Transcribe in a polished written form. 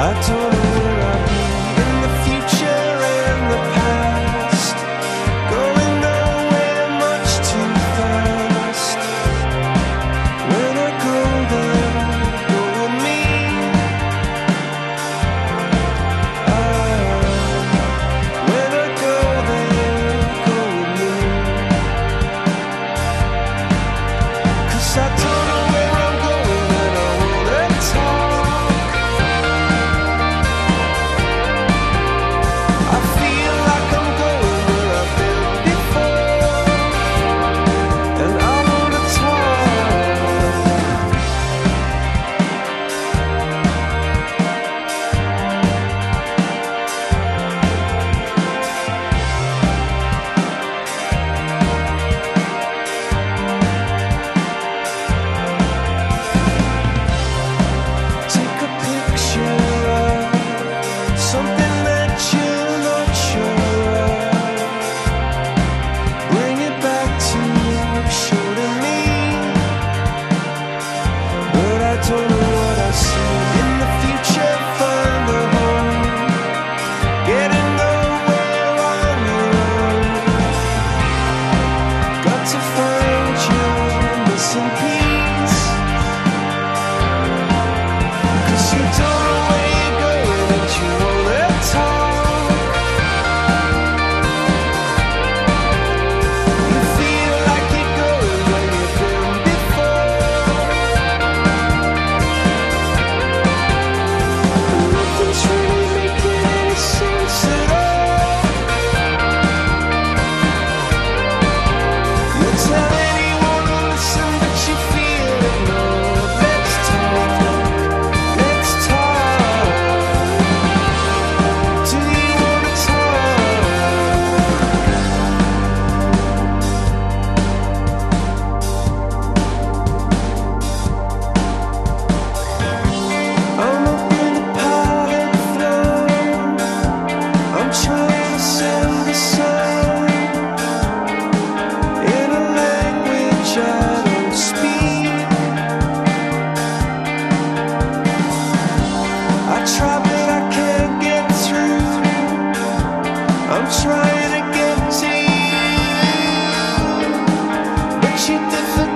I don't know where I've been in the future and the past, going nowhere much too fast. When I go there, go with me. When I go there, go with me. 'Cause I don't know where I'm going and I wanna talk. I feel like I'm going where I've been before, and I wanna talk. Take a picture of something that you're not sure of. Bring it back to show to me. But I don't know what I see in the future. Find a home, getting nowhere on your own. Got to find your missing piece. 'Cause you don't know where you're going and you wanna talk. You feel like you're going where you've been before. Nothing's really making any sense at all. You tell anyone to listen, but you feel ignored. Let's talk. Let's talk. Do you wanna talk? I'm up in a pilot throne. I'm trying to send a song in a language I don't speak. I try but I can't get through. I'm trying to get to you, but you're difficult